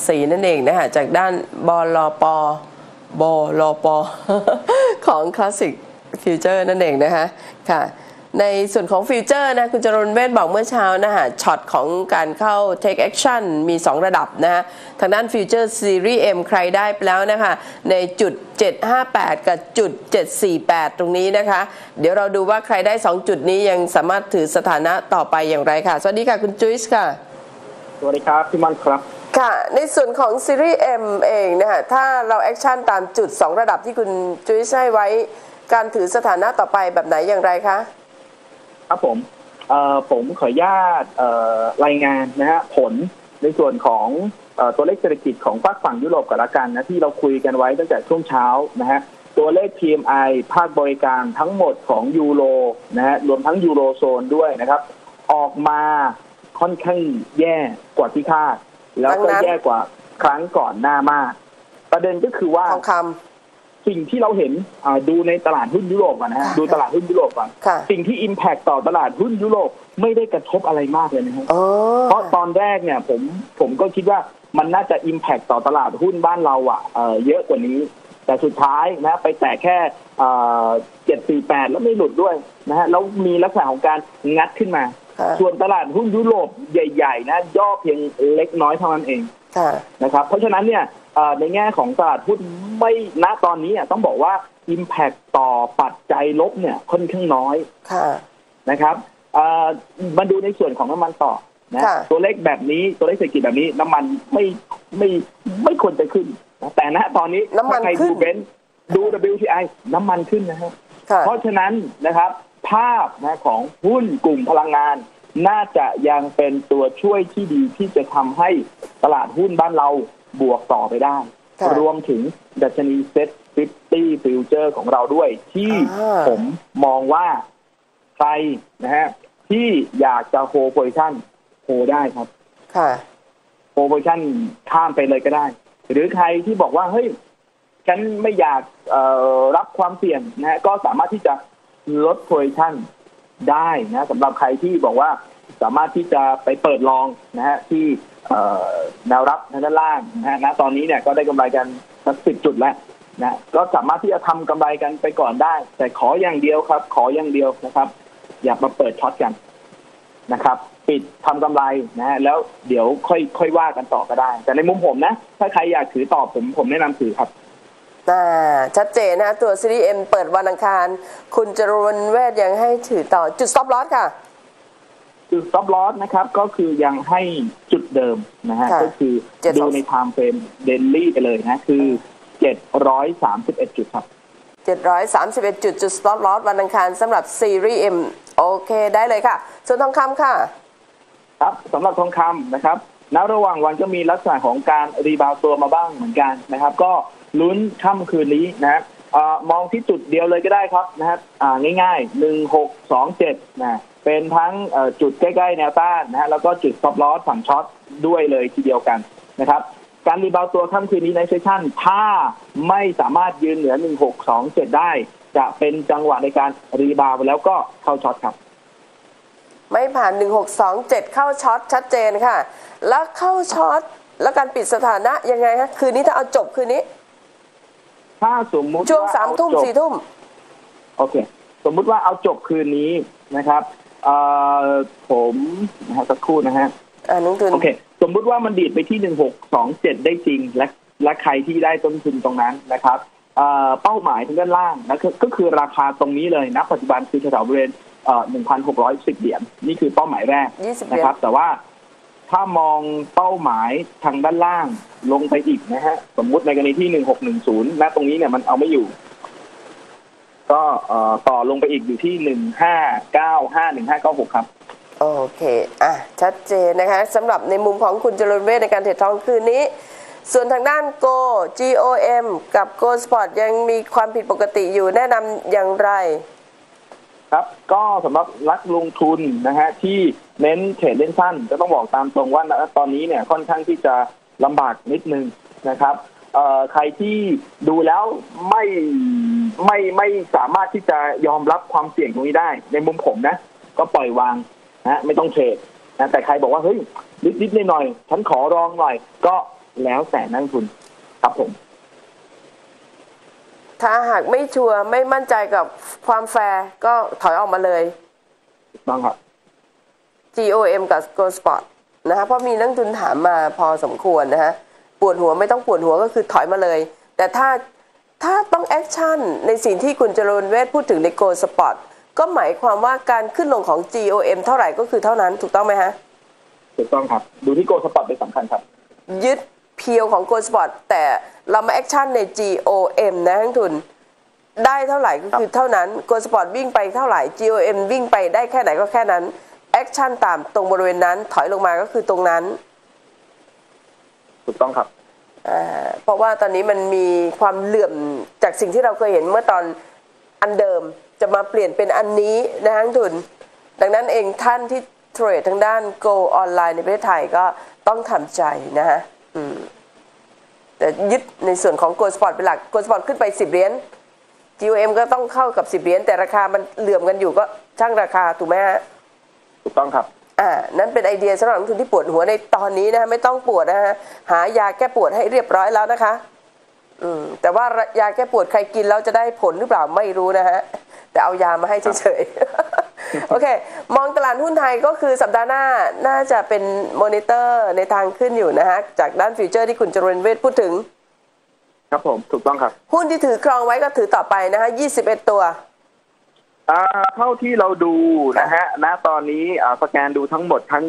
ศรีนั่นเองนะคะจากด้านบลปของ Classic Future นั่นเองนะคะค่ะในส่วนของฟิวเจอร์นะคุณจรณเวชบอกเมื่อเช้านะคะช็อตของการเข้า Take Action มี2ระดับนะคะทางด้านฟิวเจอร์ซีรีส์ M ใครได้ไปแล้วนะคะในจุด758กับจุด748ตรงนี้นะคะเดี๋ยวเราดูว่าใครได้2จุดนี้ยังสามารถถือสถานะต่อไปอย่างไรค่ะสวัสดีค่ะคุณจุ๊ยส์ค่ะสวัสดีครับพี่มันครับค่ะในส่วนของซีรีส์ M เองนะคะถ้าเราแอคชั่นตามจุด2ระดับที่คุณจุ๊ยส์ให้ไว้การถือสถานะต่อไปแบบไหนอย่างไรคะครับผมขออนุญาตรายงานนะฮะผลในส่วนของตัวเลขเศรษฐกิจของฝั่งยุโรปกันละกันนะที่เราคุยกันไว้ตั้งแต่ช่วงเช้านะฮะตัวเลข PMI ภาคบริการทั้งหมดของยูโรนะฮะรวมทั้งยูโรโซนด้วยนะครับออกมาค่อนข้างแย่กว่าที่คาดแล้วก็แย่กว่าครั้งก่อนหน้ามากประเด็นก็คือว่าทองคำสิ่งที่เราเห็นดูในตลาดหุ้นยุโรปก่อนนะฮะดูตลาดหุ้นยุโรปก่อนสิ่งที่ impact ต่อตลาดหุ้นยุโรปไม่ได้กระทบอะไรมากเลยนะครับเพราะตอนแรกเนี่ยผมก็คิดว่ามันน่าจะ impact ต่อตลาดหุ้นบ้านเราเยอะกว่านี้แต่สุดท้ายนะไปแตะแค่748แล้วไม่หลุดด้วยนะฮะแล้วมีลักษณะของการงัดขึ้นมาส่วนตลาดหุ้นยุโรปใหญ่ๆนะย่อเพียงเล็กน้อยเท่านั้นเองนะครับเพราะฉะนั้นเนี่ยในแง่ของตลาดหุ้นไม่ณตอนนี้ต้องบอกว่า impact ต่อปัจจัยลบเนี่ยค่อนข้างน้อยนะครับมาดูในส่วนของน้ำมันต่อนะตัวเลขแบบนี้ตัวเลขเศรษฐกิจแบบนี้น้ำมันไม่ควรจะขึ้นนะแต่ณตอนนี้ถ้าใครดูเบนซ์ดู WTI น้ำมันขึ้นนะครับเพราะฉะนั้นนะครับภาพนะของหุ้นกลุ่มพลังงานน่าจะยังเป็นตัวช่วยที่ดีที่จะทำให้ตลาดหุ้นบ้านเราบวกต่อไปได้รวมถึงดัชนีเซ็ต50 ฟิวเจอร์ของเราด้วยที่ผมมองว่าใครนะฮะที่อยากจะโฮโพซิชั่นโฮได้ครับโฮโพซิชั่นข้ามไปเลยก็ได้หรือใครที่บอกว่าเฮ้ยฉันไม่อยากรับความเสี่ยงนะฮะก็สามารถที่จะลดโพซิชั่นได้นะสำหรับใครที่บอกว่าสามารถที่จะไปเปิดลองนะฮะที่แนวรับด้านล่างนะฮะณตอนนี้เนี่ยก็ได้กำไรกันสัก10 จุดแล้วนะก็สามารถที่จะทำกำไรกันไปก่อนได้แต่ขออย่างเดียวครับขออย่างเดียวนะครับอย่ามาเปิดช็อตกันนะครับปิดทำกำไรนะฮะแล้วเดี๋ยวค่อยว่ากันต่อก็ได้แต่ในมุมผมนะถ้าใครอยากถือต่อผมแนะนำถือครับชัดเจนนะตัวซีรีส์ M เปิดวันอังคารคุณจรณเวชยังให้ถือต่อจุด stop loss ค่ะจุด stop loss นะครับก็คือยังให้จุดเดิมนะฮะก็คือดูใน time frame daily ไปเลยนะคือ731 จุดครับ 731 จุด stop loss วันอังคารสำหรับซีรีส์ M โอเคได้เลยค่ะส่วนทองคำค่ะครับสำหรับทองคำนะครับณระหว่างวันก็มีลักษณะของการรีบาวตัวมาบ้างเหมือนกันนะครับก็ลุ้นค่ำคืนนี้นะมองที่จุดเดียวเลยก็ได้ครับนะครับง่ายๆ1627นะเป็นทั้งจุดใกล้ๆแนวต้านนะฮะแล้วก็จุด stop loss ฝั่งช็อตด้วยเลยทีเดียวกันนะครับการรีบาวตัวค่ำคืนนี้ในเซสชั่นถ้าไม่สามารถยืนเหนือ1627ได้จะเป็นจังหวะในการรีบาวแล้วก็เข้าช็อตครับไม่ผ่าน1627เข้าช็อตชัดเจนค่ะแล้วเข้าช็อตแล้วการปิดสถานะยังไงฮะคืนนี้ถ้าเอาจบคืนนี้ถ้าสมมุติช่วง3 ทุ่ม 4 ทุ่มโอเคสมมุติว่าเอาจบคืนนี้นะครับผมสักครู่นะฮะโอเคสมมุติว่ามันดีดไปที่1627ได้จริงและใครที่ได้ต้นทุนตรงนั้นนะครับเป้าหมายทางด้านล่างนะก็คือราคาตรงนี้เลยนะปัจจุบันคือแถวบริเวณ1,610 เหรียญนี่คือเป้าหมายแรกนะครับแต่ว่าถ้ามองเป้าหมายทางด้านล่างลงไปอีกนะฮะสมมุติในกรณีที่1610ณตรงนี้เนี่ยมันเอาไม่อยู่ก็ต่อลงไปอีกอยู่ที่1595 1596ครับโอเคชัดเจนนะคะสำหรับในมุมของคุณจรณเวชในการเทรดทองคืนนี้ส่วนทางด้าน GOM กับ Go Sport ยังมีความผิดปกติอยู่แนะนำอย่างไรครับก็สำหรับนักลงทุนนะฮะที่เน้นเทรดเล่นสั้นก็ต้องบอกตามตรงว่าตอนนี้เนี่ยค่อนข้างที่จะลำบากนิดนึงนะครับใครที่ดูแล้วไม่สามารถที่จะยอมรับความเสี่ยงตรงนี้ได้ในมุมผมนะก็ปล่อยวางนะไม่ต้องเทรดนะแต่ใครบอกว่าเฮ้ยนิดๆหน่อยๆฉันขอลองหน่อยก็แล้วแต่นักลงทุนครับผมถ้าหากไม่ชัวร์ไม่มั่นใจกับความแฟร์ก็ถอยออกมาเลยถูกต้องครับ GOM กับ Gold Spot นะคะเพราะมีนักลงทุนถามมาพอสมควรนะฮะปวดหัวไม่ต้องปวดหัวก็คือถอยมาเลยแต่ถ้าต้องแอคชั่นในสิ่งที่คุณจรณเวชพูดถึงใน Gold Spot ก็หมายความว่าการขึ้นลงของ GOM เท่าไหร่ก็คือเท่านั้นถูกต้องไหมฮะถูกต้องครับดูที่ Gold Spot เป็นสำคัญครับยึดเพียวของ Gold Spot แต่เรามาแอคชั่นใน GOM นะนักลงทุนได้เท่าไหร่ก็คือเท่านั้น Gold Spot วิ่งไปเท่าไหร่ GOM วิ่งไปได้แค่ไหนก็แค่นั้นแอคชั่นตามตรงบริเวณนั้นถอยลงมาก็คือตรงนั้นถูกต้องครับเพราะว่าตอนนี้มันมีความเหลื่อมจากสิ่งที่เราเคยเห็นเมื่อตอนอันเดิมจะมาเปลี่ยนเป็นอันนี้นะนักลงทุนดังนั้นเองท่านที่เทรดทางด้าน Go ออนไลน์ในประเทศไทยก็ต้องทำใจนะฮะแต่ยึดในส่วนของ Gold Spot เป็นหลัก Gold Spot ขึ้นไป10 เหรียญ GOM ก็ต้องเข้ากับ10 เหรียญแต่ราคามันเหลื่อมกันอยู่ก็ช่างราคาถูกไหมฮะถูกต้องครับนั้นเป็นไอเดียสำหรับนักลงทุนที่ปวดหัวในตอนนี้นะไม่ต้องปวดนะฮะหายาแก้ปวดให้เรียบร้อยแล้วนะคะแต่ว่ายาแก้ปวดใครกินแล้วจะได้ผลหรือเปล่าไม่รู้นะฮะแต่เอายามาให้เฉยๆโอเคมองตลาดหุ้นไทยก็คือสัปดาห์หน้าน่าจะเป็นมอนิเตอร์ในทางขึ้นอยู่นะฮะจากด้านฟิวเจอร์ที่คุณจรณเวชพูดถึงครับผมถูกต้องครับหุ้นที่ถือครองไว้ก็ถือต่อไปนะฮะ21 ตัวเท่าที่เราดูนะฮะณตอนนี้สแกนดูทั้งหมดทั้ง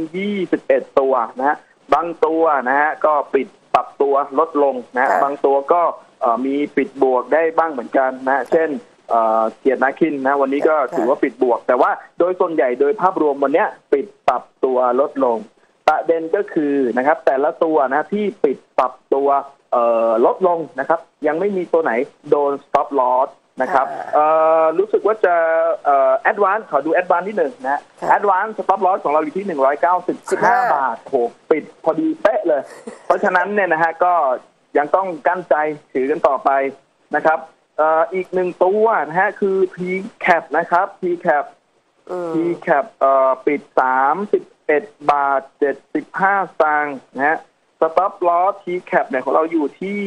21ตัวนะฮะบางตัวนะฮะก็ปิดปรับตัวลดลงนะบางตัวก็มีปิดบวกได้บ้างเหมือนกันนะเช่นเกียรตินาคินนะวันนี้ก็ถือว่าปิดบวกแต่ว่าโดยส่วนใหญ่โดยภาพรวมวันนี้ปิดปรับตัวลดลงประเด็นก็คือนะครับแต่ละตัวนะที่ปิดปรับตัวลดลงนะครับยังไม่มีตัวไหนโดน stop lossนะครับรู้สึกว่าจะadvance ขอดู advance ที่1นะ advance stop loss ของเราอยู่ที่195 บาทโหปิดพอดีเป๊ะเลยเพราะฉะนั้นเนี่ยนะฮะก็ยังต้องกั้นใจถือกันต่อไปนะครับอีก1ตัวนะฮะคือ TCAP นะครับ TCAP ปิด31 บาท 75 สตางค์นะฮะ stop loss TCAP เนี่ยของเราอยู่ที่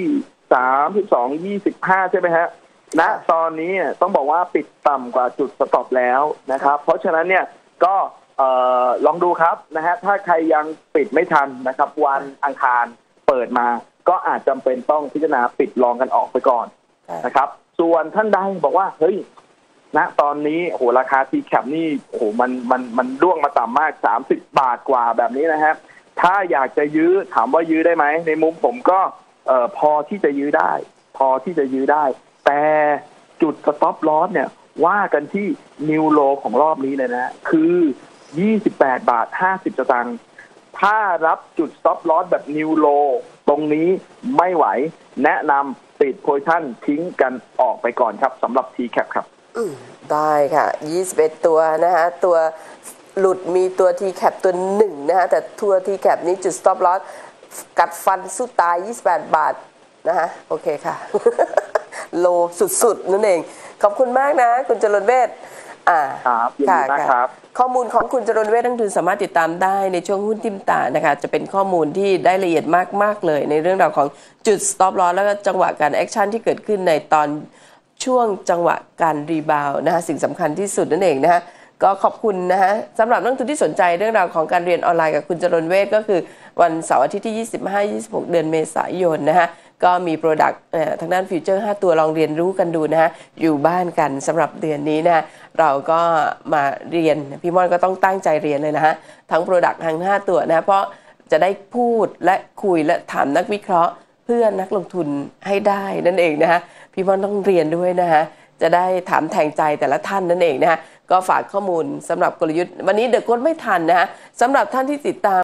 32.25 ใช่ไหมฮะณตอนนี้ต้องบอกว่าปิดต่ำกว่าจุดสต็อปแล้วนะครับเพราะฉะนั้นเนี่ยก็ลองดูครับนะฮะถ้าใครยังปิดไม่ทันนะครับวันอังคารเปิดมาก็อาจจำเป็นต้องพิจารณาปิดลองกันออกไปก่อนนะครับส่วนท่านใดบอกว่าเฮ้ยณตอนนี้โอ้โหราคา TCAP นี่โอ้โหมันร่วงมาต่ำมาก30 บาทกว่าแบบนี้นะฮะถ้าอยากจะยื้อถามว่ายื้อได้ไหมในมุมผมก็พอที่จะยื้อได้แต่จุด stop loss เนี่ยว่ากันที่นิวโลของรอบนี้เลยนะคือ28 บาท 50 สตางค์ถ้ารับจุด stop loss แบบนิวโลตรงนี้ไม่ไหวแนะนำปิดโพซิชั่นทิ้งกันออกไปก่อนครับสำหรับ TCAP ครับได้ค่ะ21 ตัวนะฮะตัวหลุดมีตัว TCAP ตัว1นะฮะแต่ตัว TCAP นี้จุด stop loss กัดฟันสู้ตาย28 บาทนะฮะโอเคค่ะโลสุดๆนั่นเองขอบคุณมากนะคุณจรณเวชครับยินดีมากครับข้อมูลของคุณจรณเวชนักลงทุนสามารถติดตามได้ในช่วงหุ้นทิ่มตานะคะจะเป็นข้อมูลที่ได้ละเอียดมากๆเลยในเรื่องราวของจุด stop loss แล้วก็จังหวะการแอคชั่นที่เกิดขึ้นในตอนช่วงจังหวะการรีบาวนะฮะสิ่งสำคัญที่สุดนั่นเองนะฮะก็ขอบคุณนะฮะสำหรับนักลงทุนที่สนใจเรื่องราวของการเรียนออนไลน์กับคุณจรณเวชก็คือวันเสาร์อาทิตย์ที่ 25-26 เดือนเมษายนนะฮะก็มีโปรดักต์ทางด้านฟิวเจอร์5ตัวลองเรียนรู้กันดูนะฮะอยู่บ้านกันสำหรับเดือนนี้นะเราก็มาเรียนพี่ม่อนก็ต้องตั้งใจเรียนเลยนะฮะทั้งโปรดักต์ทั้ง5ตัวนะเพราะจะได้พูดและคุยและถามนักวิเคราะห์เพื่อนักลงทุนให้ได้นั่นเองนะฮะพี่ม่อนต้องเรียนด้วยนะฮะจะได้ถามแทงใจแต่ละท่านนั่นเองนะฮะก็ฝากข้อมูลสำหรับกลยุทธ์วันนี้เดอะโค้ดไม่ทันนะฮะสำหรับท่านที่ติดตาม